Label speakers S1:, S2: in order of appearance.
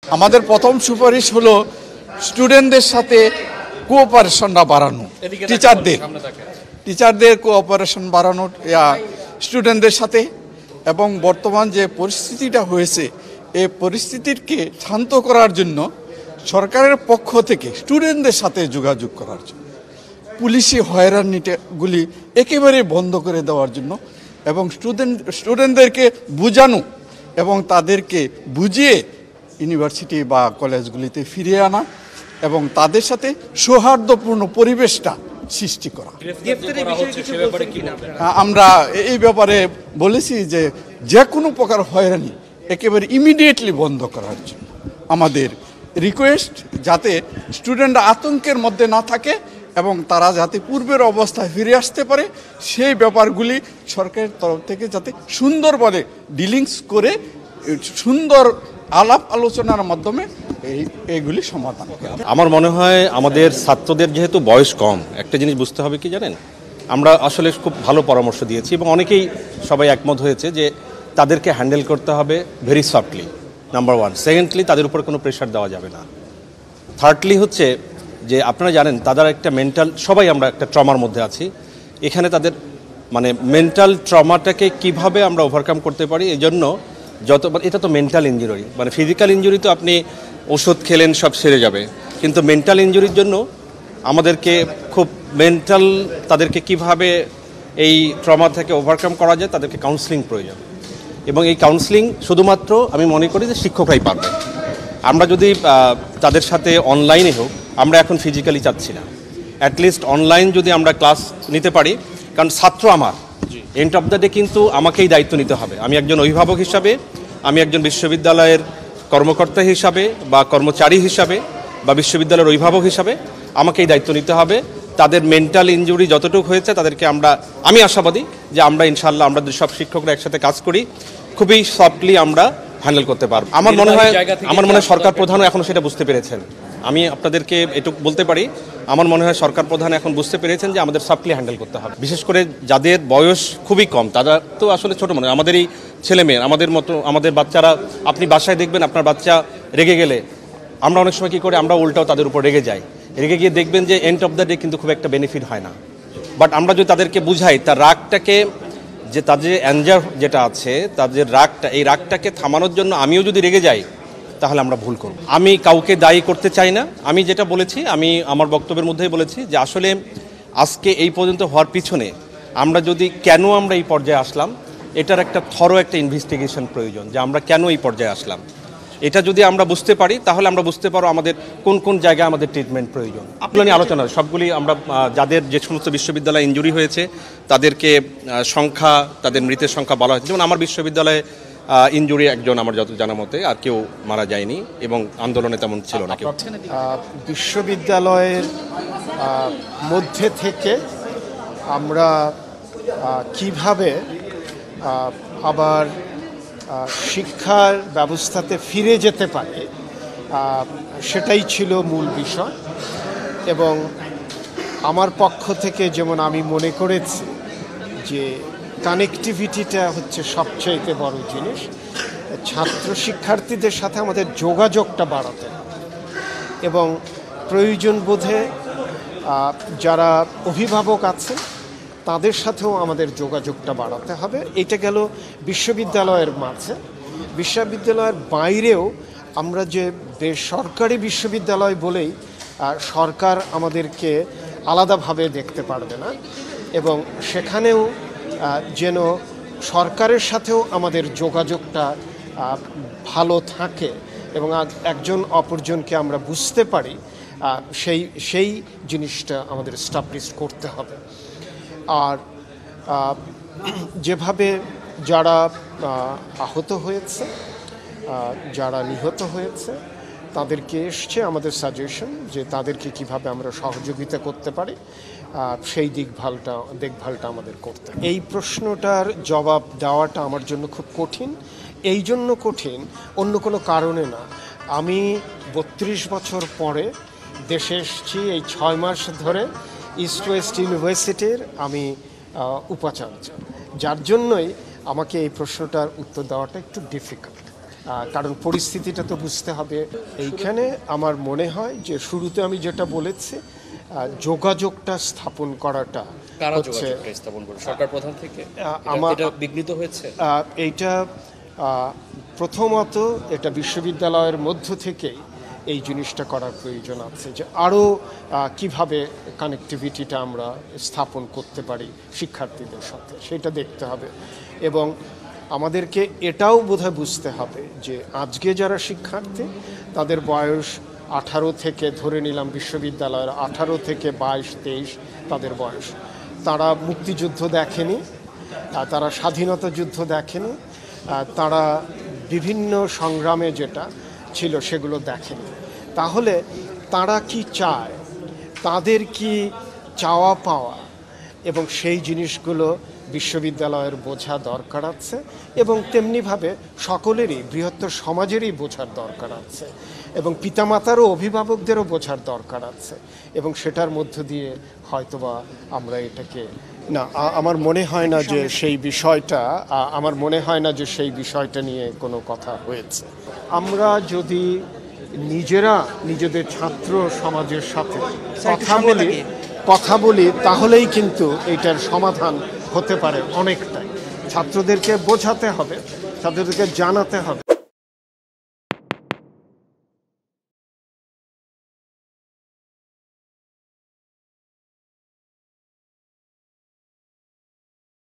S1: আমাদের প্রথম সুপারিশ হলো স্টুডেন্টদের সাথে কোঅপারেশনটা বাড়ানো, টিচারদের কোঅপারেশন বাড়ানো স্টুডেন্টদের সাথে, এবং বর্তমান যে পরিস্থিতিটা হয়েছে এই পরিস্থিতিকে শান্ত করার জন্য সরকারের পক্ষ থেকে স্টুডেন্টদের সাথে যোগাযোগ করার জন্য, পুলিশি হয়রানিগুলি একেবারে বন্ধ করে দেওয়ার জন্য, এবং স্টুডেন্টদেরকে বোঝানো এবং তাদেরকে বুঝিয়ে ইউনিভার্সিটি বা কলেজগুলিতে ফিরিয়ে আনা এবং তাদের সাথে সৌহার্দ্যপূর্ণ পরিবেশটা সৃষ্টি করা। আমরা এই ব্যাপারে বলেছি যে কোনো প্রকার হয়রানি একেবারে ইমিডিয়েটলি বন্ধ করার জন্য আমাদের রিকোয়েস্ট, যাতে স্টুডেন্টরা আতঙ্কের মধ্যে না থাকে এবং তারা যাতে পূর্বের অবস্থায় ফিরে আসতে পারে সেই ব্যাপারগুলি সরকারের তরফ থেকে যাতে সুন্দরভাবে ডিলিংস করে সুন্দর আলাপ আলোচনার মাধ্যমে এইগুলি সমাধান করা।
S2: আমার মনে হয় আমাদের ছাত্রদের যেহেতু বয়স কম, একটা জিনিস বুঝতে হবে কি জানেন, আমরা আসলে খুব ভালো পরামর্শ দিয়েছি এবং অনেকেই সবাই একমত হয়েছে যে তাদেরকে হ্যান্ডেল করতে হবে very softly, number one. Secondly, তাদের উপর কোনো প্রেশার দেওয়া যাবে না। থার্ডলি হচ্ছে যে আপনারা জানেন তাদের একটা মেন্টাল, সবাই আমরা একটা ট্রমার মধ্যে আছি, এখানে তাদের মানে মেন্টাল ট্রমাটাকে কিভাবে আমরা ওভারকাম করতে পারি, এই জন্য এটা তো মেন্টাল ইনজুরি, মানে ফিজিক্যাল ইনজুরি তো আপনি ওষুধ খেলেন সব সেরে যাবে, কিন্তু মেন্টাল ইনজুরির জন্য আমাদেরকে খুব মেন্টাল তাদেরকে কিভাবে এই ট্রমা থেকে ওভারকাম করা যায়, তাদেরকে কাউন্সেলিং প্রয়োজন। এবং এই কাউন্সেলিং শুধুমাত্র আমি মনে করি যে শিক্ষকরাই পারবে। আমরা যদি তাদের সাথে অনলাইনে হোক, আমরা এখন ফিজিক্যালি চাচ্ছি না, অ্যাটলিস্ট অনলাইন যদি আমরা ক্লাস নিতে পারি, কারণ ছাত্র আমার এন্ড অফ দ্য ডে কিন্তু আমাকেই দায়িত্ব নিতে হবে। আমি একজন অভিভাবক হিসাবে, আমি একজন বিশ্ববিদ্যালয়ের কর্মকর্তা হিসাবে বা কর্মচারী হিসাবে বা বিশ্ববিদ্যালয়ের অভিভাবক হিসাবে আমাকেই দায়িত্ব নিতে হবে। তাদের মেন্টাল ইনজুরি যতটুকু হয়েছে তাদেরকে আমি আশাবাদী যে আমরা ইনশাআল্লাহ আমরা সব শিক্ষকরা একসাথে কাজ করি, খুবই সফটলি আমরা হ্যান্ডেল করতে পারবো। আমার মনে হয় সরকার প্রধানও এখন সেটা বুঝতে পেরেছেন। আমি আপনাদেরকে এটুকু বলতে পারি, আমার মনে হয় সরকার প্রধান এখন বুঝতে পেরেছেন যে আমাদের সফটলি হ্যান্ডেল করতে হবে। বিশেষ করে যাদের বয়স খুবই কম, তারা তো আসলে ছোটো মনে হয়, আমাদেরই ছেলেমেয়ে, আমাদের মতো আমাদের বাচ্চারা, আপনি বাসায় দেখবেন আপনার বাচ্চা রেগে গেলে আমরা অনেক সময় কী করি, আমরা উল্টাও তাদের উপর রেগে যাই, রেগে গিয়ে দেখবেন যে এন্ড অফ দ্য ডে কিন্তু খুব একটা বেনিফিট হয় না। বাট আমরা যদি তাদেরকে বুঝাই, তার রাগটাকে, যে তাদের অ্যাঞ্জার যেটা আছে, তাদের রাগটা, এই রাগটাকে থামানোর জন্য আমিও যদি রেগে যাই তাহলে আমরা ভুল করব। আমি কাউকে দায়ী করতে চাই না। আমি যেটা বলেছি, আমি আমার বক্তব্যের মধ্যেই বলেছি যে আসলে আজকে এই পর্যন্ত হওয়ার পিছনে কেন আমরা এই পর্যায়ে আসলাম, এটার একটা একটা ইনভেস্টিগেশন প্রয়োজন, যে আমরা কেন এই পর্যায়ে আসলাম। এটা যদি আমরা বুঝতে পারি তাহলে আমরা বুঝতে পারবো আমাদের কোন কোন জায়গায় আমাদের ট্রিটমেন্ট প্রয়োজন। আপনার নিয়ে আলোচনা সবগুলি আমরা যাদের যে সমস্ত বিশ্ববিদ্যালয়ে ইনজুরি হয়েছে তাদেরকে সংখ্যা, তাদের মৃতের সংখ্যা বলা হয়েছে। যেমন আমার বিশ্ববিদ্যালয়ে ইনজুরি একজন, আমার যত জানা মতে, আর কেউ মারা যায়নি এবং আন্দোলনে তেমন ছিল না কেউ।
S3: বিশ্ববিদ্যালয়ের মধ্যে থেকে আমরা কিভাবে আবার শিক্ষার ব্যবস্থাতে ফিরে যেতে পারে, সেটাই ছিল মূল বিষয়। এবং আমার পক্ষ থেকে যেমন আমি মনে করেছি যে কানেক্টিভিটিটা হচ্ছে সবচাইতে বড় জিনিস, ছাত্র শিক্ষার্থীদের সাথে আমাদের যোগাযোগটা বাড়াতে হবে এবং প্রয়োজন বোধে যারা অভিভাবক আছে তাদের সাথেও আমাদের যোগাযোগটা বাড়াতে হবে। এটা গেল বিশ্ববিদ্যালয়ের মাঝে। বিশ্ববিদ্যালয়ের বাইরেও আমরা যে বেসরকারি বিশ্ববিদ্যালয় বলেই সরকার আমাদেরকে আলাদাভাবে দেখতে পারবে না, এবং সেখানেও যেন সরকারের সাথেও আমাদের যোগাযোগটা ভালো থাকে এবং একজন অপরজনকে আমরা বুঝতে পারি, সেই জিনিসটা আমাদের এস্টাবলিশ করতে হবে। আর যেভাবে যারা আহত হয়েছে, যারা নিহত হয়েছে, তাদেরকে এসছে আমাদের সাজেশন যে তাদেরকে কিভাবে আমরা সহযোগিতা করতে পারি, সেই দেখভালটা আমাদের করতে। এই প্রশ্নটার জবাব দেওয়াটা আমার জন্য খুব কঠিন। এই জন্য কঠিন, অন্য কোনো কারণে না। আমি 32 বছর পরে দেশে এসেছি, এই 6 মাস ধরে ইস্ট ওয়েস্ট ইউনিভার্সিটির আমি উপাচার্য, যার জন্যই আমাকে এই প্রশ্নটার উত্তর দেওয়াটা একটু ডিফিকাল্ট। কারণ পরিস্থিতিটা তো বুঝতে হবে। এইখানে আমার মনে হয় যে শুরুতে আমি যেটা বলেছি, যোগাযোগটা স্থাপন করাটা
S4: কারা
S3: হচ্ছে
S4: যোগাযোগটা স্থাপন করে সরকার প্রধান থেকে
S3: আমার
S4: এটা বিঘ্নিত হয়েছে।
S3: এইটা প্রথমত এটা বিশ্ববিদ্যালয়ের মধ্য থেকেই এই জিনিসটা করার প্রয়োজন আছে, যে আরও কিভাবে কানেক্টিভিটিটা আমরা স্থাপন করতে পারি শিক্ষার্থীদের সাথে, সেটা দেখতে হবে। এবং আমাদেরকে এটাও বোধহয় বুঝতে হবে যে আজকে যারা শিক্ষার্থী তাদের বয়স 18 থেকে, ধরে নিলাম বিশ্ববিদ্যালয়ের 18 থেকে 22-23 তাদের বয়স, তারা মুক্তিযুদ্ধ দেখেনি, তারা স্বাধীনতা যুদ্ধ দেখেনি, তারা বিভিন্ন সংগ্রামে যেটা ছিল সেগুলো দেখেনি। তাহলে তারা কি চায়, তাদের কি চাওয়া পাওয়া, এবং সেই জিনিসগুলো বিশ্ববিদ্যালয়ের বোঝা দরকার আছে, এবং তেমনিভাবে সকলেরই, বৃহত্তর সমাজেরই বোঝার দরকার আছে, এবং পিতামাতারও, অভিভাবকদেরও বোঝার দরকার আছে। এবং সেটার মধ্য দিয়ে হয়তোবা আমরা এটাকে আমার মনে হয় না যে সেই বিষয়টা নিয়ে কোনো কথা হয়েছে। আমরা যদি নিজেরা নিজেদের ছাত্র সমাজের সাথে কথা বলি তাহলেই কিন্তু এটার সমাধান হতে পারে অনেকটাই। ছাত্রদেরকে বোঝাতে হবে, ছাত্রদেরকে জানাতে হবে।